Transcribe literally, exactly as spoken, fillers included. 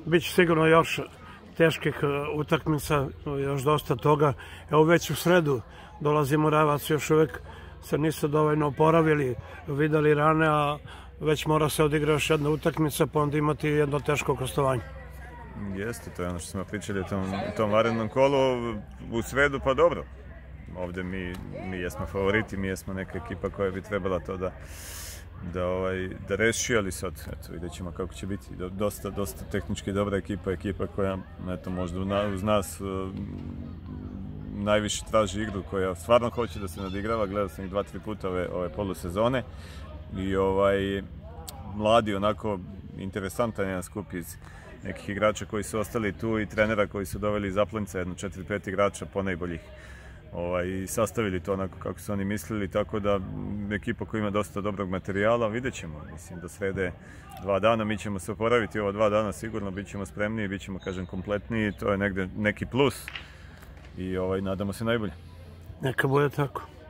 Biće sigurno još teških utakmica, još dosta toga. Evo već u sredu dolazi Moravac, još uvek se nisu dovoljno oporavili, videli rane, a već mora se odigra još jedna utakmica, pa onda imati jedno teško gostovanje. Jeste, to je ono što smo pričali u tom, tom varednom kolu. U sredu pa dobro. Ovdje mi, mi jesmo favoriti, mi jesmo neka ekipa koja bi trebala to da da, ovaj, da reši, ali sad eto, vidjet ćemo kako će biti. Dosta, dosta tehnički dobra ekipa, ekipa koja eto, možda uz nas uh, najviše traži igru, koja stvarno hoće da se nadigrava. Gledao sam ih dva, tri puta ove, ove polusezone i ovaj, mladi, onako interesantan jedan skup iz nekih igrača koji su ostali tu i trenera koji su doveli iz Aplenca, jedno četiri pet igrača ponajboljih. Ovaj, i sastavili to onako kako su oni mislili, tako da ekipa koja ima dosta dobrog materijala, vidjet ćemo. Mislim da srede dva dana, mi ćemo se oporaviti ova dva dana sigurno, bit ćemo spremniji, bit ćemo, kažem, kompletniji, to je negde neki plus i ovaj, nadamo se najbolje. Neka bude tako.